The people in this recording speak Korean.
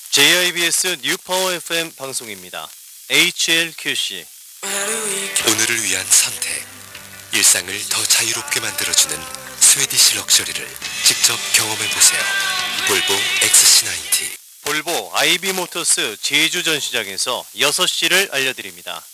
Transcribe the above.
JIBS 뉴파워 FM 방송입니다. HLQC. 오늘을 위한 선택. 일상을 더 자유롭게 만들어주는 스웨디시 럭셔리를 직접 경험해보세요. 볼보 XC90. 볼보 IB모터스 제주 전시장에서 6시를 알려드립니다.